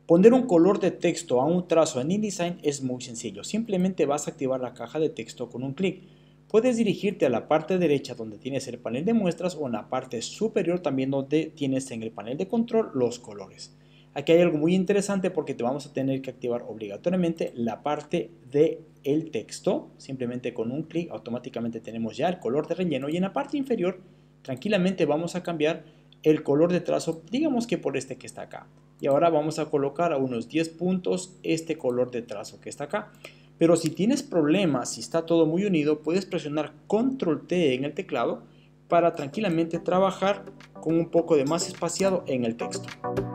Poner un color de texto a un trazo en InDesign es muy sencillo. Simplemente vas a activar la caja de texto con un clic. Puedes dirigirte a la parte derecha donde tienes el panel de muestras o en la parte superior también donde tienes en el panel de control los colores. Aquí hay algo muy interesante porque te vamos a tener que activar obligatoriamente la parte del texto. Simplemente con un clic automáticamente tenemos ya el color de relleno y en la parte inferior tranquilamente vamos a cambiar el color de trazo, digamos que por este que está acá. Y ahora vamos a colocar a unos 10 puntos este color de trazo que está acá. Pero si tienes problemas, si está todo muy unido, puedes presionar Control T en el teclado para tranquilamente trabajar con un poco de más espaciado en el texto.